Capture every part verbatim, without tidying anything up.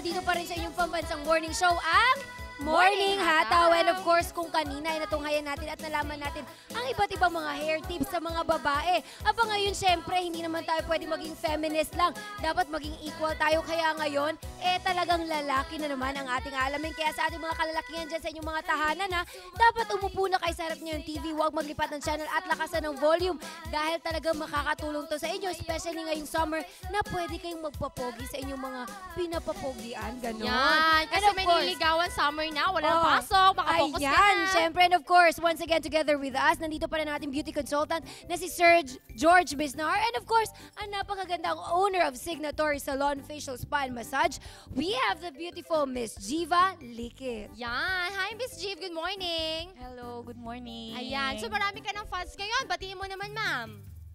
dito pa rin sa inyong pambansang morning show, ang Morning Hataw. And of course, kung kanina ay natunghayan natin at nalaman natin ang iba't ibang mga hair tips sa mga babae. Aba ngayon, syempre, hindi naman tayo pwede maging feminist lang. Dapat maging equal tayo. Kaya ngayon, eh talagang lalaki na naman ang ating alamin. Kaya sa ating mga kalalakihan dyan sa inyong mga tahanan, ha, dapat umupo na kayo sa harap niyo yung T V. Huwag maglipat ng channel at lakasan ng volume. Dahil talagang makakatulong to sa inyo, especially ngayong summer, na pwede kayong magpapogi sa inyong mga pinapapogian. Ganon. Yan, kasi may course, niligawan summer na, wala nang oh, pasok, makapokus ka ayan, na. syempre, and of course, once again together with us, nandito pa rin natin beauty consultant na si Sir George Bisnar. And of course, ang napakagandang owner of Signatory Salon Facial Spa and Massage. We have the beautiful Miss Jiva Likit. Yan, hi Miss Jiv, good morning. Hello, good morning. Ayan, so marami ka ng fans ngayon, batiin mo naman ma'am.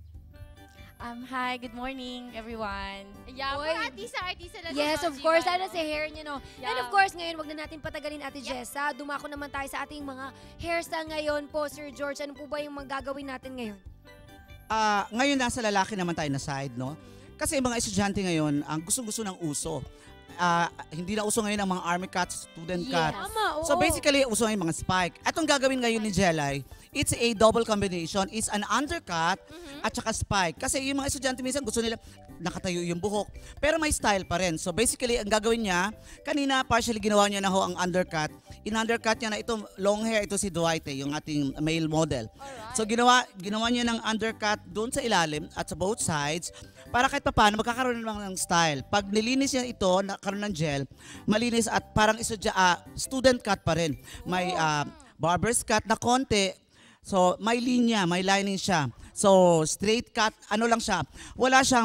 Um, hi, good morning everyone. Ayan, Oy. mga artista-artista lang. Yes, to, of Jiva, course. no? Sana si hair niya, no? Yeah. And of course, ngayon, wag na natin patagalin Ate Yep. Jessa. Dumako naman tayo sa ating mga hairstyle ngayon po, Sir George. Ano po ba yung magagawin natin ngayon? Ah, ngayon nasa lalaki naman tayo na side, no? Kasi yung mga estudyante ngayon, ang gusto-gusto ng uso. Ah, hindi na uso ngayon ang mga army cuts, student Yes. cut. Tama, oo. So basically, uso ngayon mga spike. Atong gagawin ngayon ni Jelay, it's a double combination. It's an undercut at saka spike. Kasi yung mga estudyante minsan gusto nila nakatayo yung buhok. Pero may style pa rin. So basically, ang gagawin niya, kanina partially ginawa niya na ho ang undercut. In-undercut niya na ito, long hair, ito si Dwight, eh, yung ating male model. Alright. So ginawa, ginawa niya ng undercut doon sa ilalim at sa both sides para kahit pa paano magkakaroon naman ng style. Pag nilinis niya ito, nakaroon ng gel, malinis at parang isudya, ah, student cut pa rin. May ah, barber's cut na konti. So may linya, may lining siya. So straight cut, ano lang siya. Wala siyang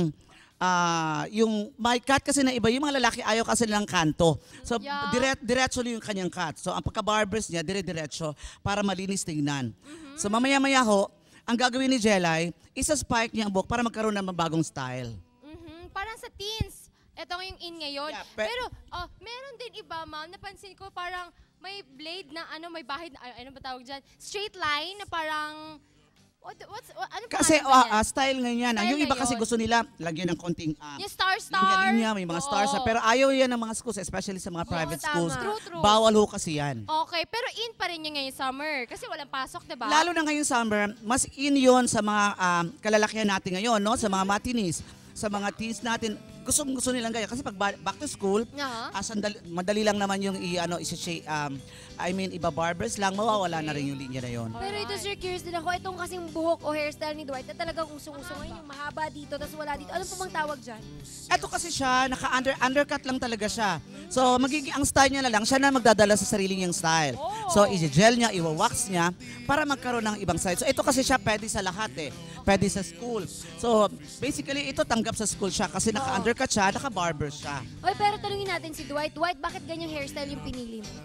ah, yung may cut kasi na iba, yung mga lalaki ayaw kasi nilang kanto. So Yeah. direct diretso yung kanyang cut. So ang pagka-barbers niya, dire-diretso para malinis tingnan. So mamaya-maya ho, ang gagawin ni Jelay, isa-spike niya ang buhok para magkaroon ng bagong style. Mhm, parang sa teens. Ito yung in ngayon. Yeah, pe- Pero, oh, meron din iba, ma'am, napansin ko parang may blade na ano, may bahid, na- ano ba tawag dyan? Straight line na parang, what, what's, what, ano Kasi pangalan ba ah, yan? ah, style ngayon yan. Style Yung iba kasi ngayon. gusto nila lagyan ng konting ah, Yung star-star. linya-linya, may mga stars. Oo. Pero ayaw yan ng mga schools, especially sa mga private tama. schools. True, true. Bawal ho kasi yan. Okay, pero in pa rin yung ngayon summer. Kasi walang pasok, diba? Lalo na ngayong summer, mas in yon sa mga um, kalalakihan natin ngayon, no? Sa mga matinis, sa mga teens natin. Gusto gusto nilang gaya kasi pag ba- back to school, Aha. ah, sandali, madali lang naman yung i ano i um I mean iba barbers lang mawawala na rin yung linya na yon. Pero ito, Sir, curious din ako. Itong kasing buhok o hairstyle ni Dwight na talagang usong-uso ngayon, yung mahaba dito, tapos wala dito. Ano po bang tawag dyan? Eto kasi siya, naka-under undercut lang talaga siya. So magiging ang style niya na lang, siya na magdadala sa sarili niyang style. So i-gel niya, i-wax niya para magkaroon ng ibang style. So ito kasi siya pwede sa lahat eh. Pwede sa school. So basically ito tanggap sa school siya kasi naka-undercut siya, naka-barber siya. Oy, pero tanungin natin si Dwight. Dwight, bakit ganyang hairstyle yung pinili mo?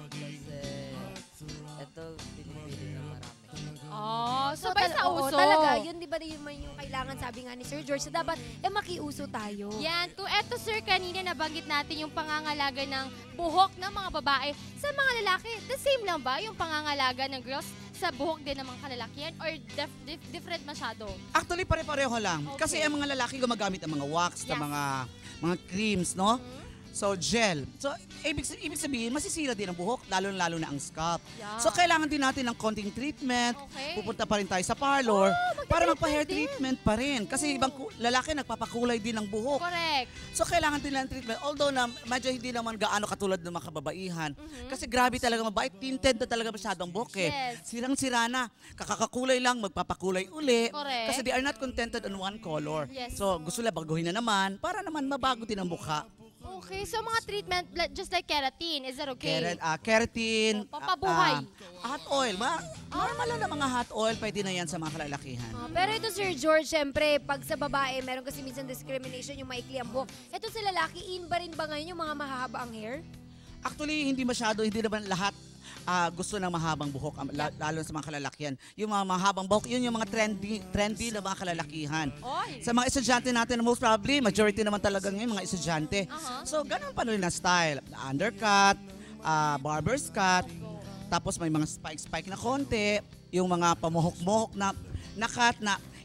Ito, pinipili na marami. Oh, sabay tal- sa oo, uso. talaga, yun di ba yun man yung kailangan, sabi nga ni Sir George, na dapat eh makiuso tayo. Yan, to eto sir, kanina nabanggit natin yung pangangalaga ng buhok ng mga babae. Sa mga lalaki, the same lang ba yung pangangalaga ng girls sa buhok din ng mga kalalakihan or def- dif- different masyado? Actually pare-pareho lang. Okay. Kasi ang mga lalaki gumagamit ng mga wax, ng Yes. mga mga creams, no? So gel. So ibig, ibig sabihin masisira din ang buhok, lalo-lalo na ang scalp. Yeah. So kailangan din natin ng konting treatment. Okay. Pupunta pa rin tayo sa parlor para magte-treatment magpa-hair din. treatment pa rin. Kasi ibang ku- lalaki nagpapakulay din ng buhok. Correct. So kailangan din ng treatment. Although na medyo hindi naman gaano katulad ng mga kababaihan. Kasi grabe talaga mabait. Tinted na talaga masyadong buhok eh. Yes. Sirang-sira na. Kakakakulay lang, magpapakulay uli. Correct. Kasi they are not contented on one color. Yes. So gusto nila baguhin na naman para naman mabago din ang mukha. Okay, so mga treatment, like- just like keratin, is that okay? Kerat, ah, keratin, Oh, pampabuhay. ah, hot oil. Ma normal lang na mga hot oil, pwede na yan sa mga kalalakihan. Ah, pero ito, Sir George, syempre, pag sa babae, meron kasi minsan discrimination yung maikli ang buhok. Ito sa lalaki, in ba rin ba ngayon yung mga mahahaba ang hair? Actually, hindi masyado, hindi naman lahat ah, gusto ng mahabang buhok, am- la- lalo sa mga kalalakihan. Yung mga mahabang buhok, yun yung mga trendy, trendy na mga kalalakihan. Oy. Sa mga estudyante natin, most probably, majority naman talaga ngayon mga estudyante. Aha. So, ganun pa rin na style. Undercut, ah, barber's cut, tapos may mga spike-spike na konti, yung mga pamuhok-muhok na, na cut na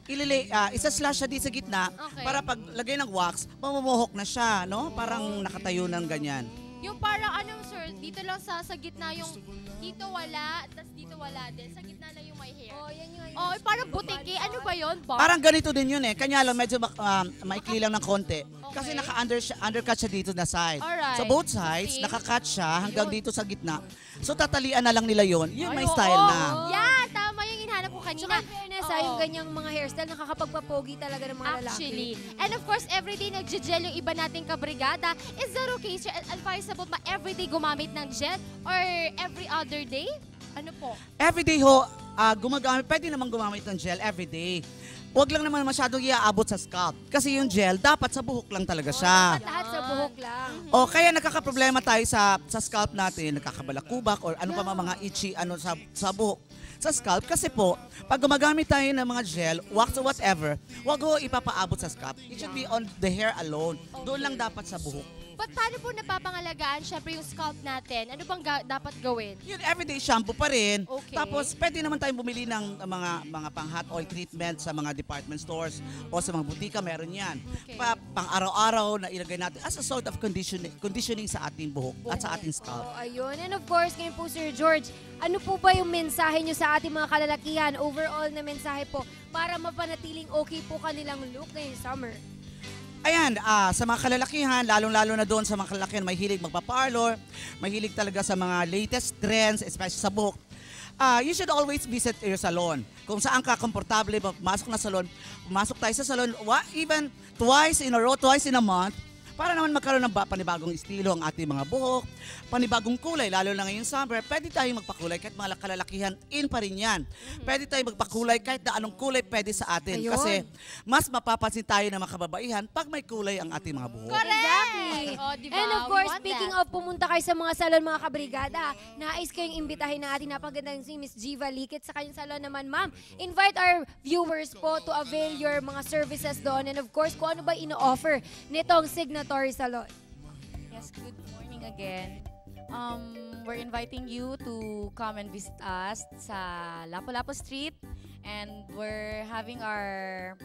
ililay, ah, isa-slash siya di sa gitna Okay. para pag lagay ng wax, mamumuhok na siya, no? Parang nakatayo ng ganyan. Yung parang ano, sir, dito lang sa sa gitna yung dito wala, tas dito wala din. Sa gitna lang yung may hair. Oh, yan yung Oh, parang butiki. Ano ba yun? Bar? Parang ganito din yun eh. Kanya lang medyo mak- um, maikli lang ng konti. Kasi Okay. naka-under siya- undercut siya dito na side. Alright. So both sides, Okay. naka-cut siya hanggang dito sa gitna. So tatalian na lang nila yon. Yun may Ay, style oo. na. Yan, tama yung hinahanap ko kanina. Tsaka in fairness, ah, yung Oo. ganyang mga hairstyle, nakakapagpapogi talaga ng mga Actually. lalaki. And of course, everyday nag-gel yung iba nating kabrigada. Is that okay, sir? Advisable ba everyday gumamit ng gel? Or every other day? Ano po? Everyday ho, ah, gumagamit, pwede naman gumamit ng gel everyday. Huwag lang naman masyadong iaabot sa scalp. Kasi yung gel, dapat sa buhok lang talaga siya. Dapat lahat sa buhok lang. O kaya nakakaproblema tayo sa sa scalp natin, nagkakabalakubak or ano pa mga mga itchy ano sa sa buhok sa scalp kasi po pag gumagamit tayo ng mga gel, wax or whatever, wag ho ipapaabot sa scalp. It should be on the hair alone. Doon lang dapat sa buhok. But paano po napapangalagaan, syempre, yung scalp natin? Ano bang ga- dapat gawin? Yun everyday shampoo pa rin. Okay. Tapos pwede naman tayong bumili ng uh, mga mga pang hot oil treatment sa mga department stores o sa mga butika, meron 'yan. Okay. Pa, pang araw-araw na ilagay natin as a sort of conditioning conditioning sa ating buhok at sa ating scalp. Oh, ayun. And of course, ngayon po, Sir George, ano po ba yung mensahe nyo sa ating mga kalalakihan, overall na mensahe po, para mapanatiling okay po kanilang look ngayong summer? Ayan, ah, sa mga kalalakihan, lalong-lalo na doon sa mga kalalakihan, may hilig magpa-parlor, may hilig talaga sa mga latest trends, especially sa buhok. Ah, you should always visit your salon. Kung saan ka komportable, pumasok na salon, pumasok tayo sa salon, wa, even twice in a row, twice in a month, para naman magkaroon ng ba- panibagong estilo ang ating mga buhok, panibagong kulay, lalo na ngayong summer, pwede tayong magpakulay kahit mga kalalakihan, in pa rin yan. Pwede tayong magpakulay kahit na anong kulay pwede sa atin. Ayun. Kasi mas mapapansin tayo ng mga kababaihan pag may kulay ang ating mga buhok. Exactly. Oh, diba? And of We course, want speaking that. of pumunta kayo sa mga salon, mga kabrigada, nais kayong imbitahin na ating napagandang si Miss Jiva Likit sa kanyang salon naman, ma'am. Invite our viewers po to avail your mga services doon. And of course, kung ano ba ino-offer nitong Signatory Salon. Yes, good morning again. Um, we're inviting you to come and visit us sa Lapu-Lapu Street, and we're having our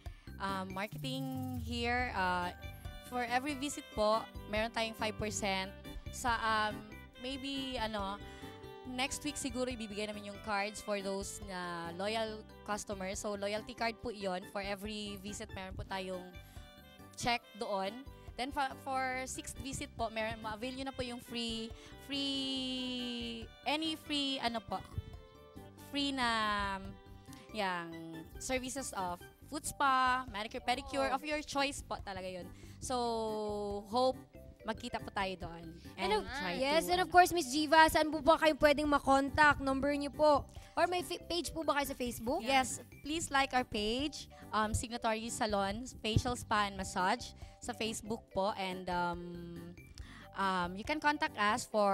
um, marketing here. Uh, for every visit po, meron tayong five percent. Sa um, maybe ano, next week siguro ibibigay namin yung cards for those na loyal customers. So loyalty card po iyon. For every visit, meron po tayong check doon. Then for, for sixth visit po, meron, ma-avail nyo na po yung free, free, any free, ano po, free na, yung services of foot spa, manicure, pedicure, of your choice po talaga yun. So, hope magkita po tayo doon. And of, try yes, to, and of course, Miss Jiva, saan po ba kayo pwedeng makontak? Number niyo po. Or may fa- page po ba kayo sa Facebook? Yes, please like our page, um, Signatory Salon, Facial Spa and Massage sa Facebook po. And um, um, you can contact us for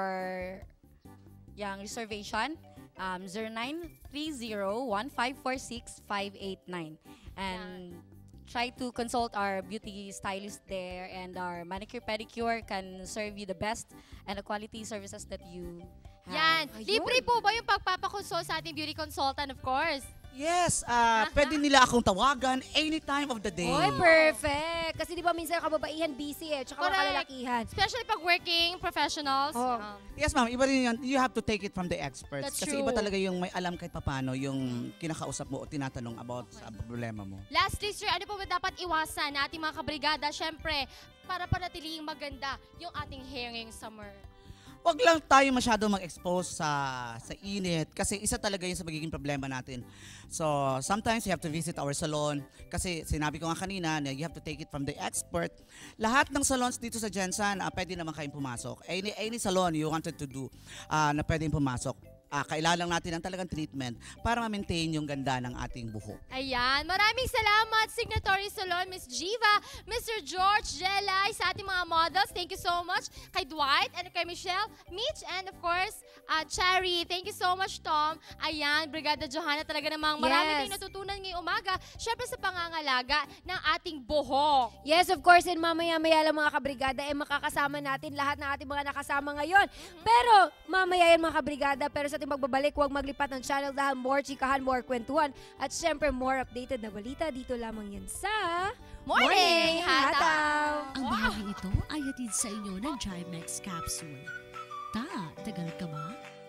yung reservation, um, zero nine three zero one five four six five eight nine. And try to consult our beauty stylist there, and our manicure pedicure can serve you the best and the quality services that you Yan. have. Libre po ba yung pagpapakonsult sa ating beauty consultant, of course? Yes, ah, pwede nila akong tawagan any time of the day. Oy, perfect. Kasi di ba minsan kababaihan busy eh, tsaka mga Correct. kalalakihan. Especially pag working professionals. Oh. Um, Yes, ma'am. Iba rin yun. You have to take it from the experts. That's Kasi true. iba talaga yung may alam kahit papano yung kinakausap mo o tinatanong about sa problema mo. Lastly, sir, ano po ba dapat iwasan na ating mga kabrigada? Siyempre, para panatiling maganda yung ating hair ngayong summer. Huwag lang tayo masyado mag-expose sa sa init kasi isa talaga yun sa magiging problema natin. So, sometimes you have to visit our salon kasi sinabi ko nga kanina na you have to take it from the expert. Lahat ng salons dito sa Jensen, uh, pwede naman kayong pumasok. Any, any salon you wanted to do uh, na pwedeng pumasok. Uh, kailangan natin ng talagang treatment para ma-maintain yung ganda ng ating buhok. Ayan. Maraming salamat, Signatory Salon, Miss Jiva, Mister George Jelay, sa ating mga models. Thank you so much. Kay Dwight and kay Michelle, Mitch, and of course, uh, Cherry. Thank you so much, Tom. Ayan, Brigada Johanna, talaga namang marami Yes. tayong natutunan ngayong umaga. Siyempre sa pangangalaga ng ating buhok. Yes, of course, and mamaya-maya lang mga kabrigada, eh makakasama natin lahat ng ating mga nakasama ngayon. Pero mamaya yan mga kabrigada, pero sa ating magbabalik. Huwag maglipat ng channel dahil more chikahan, more kwentuhan, at syempre more updated na balita. Dito lamang yan sa Morning Hataw! Ang bahaging ito ay hatid sa inyo ng Trimex Capsule. Ta, tagal ka ba?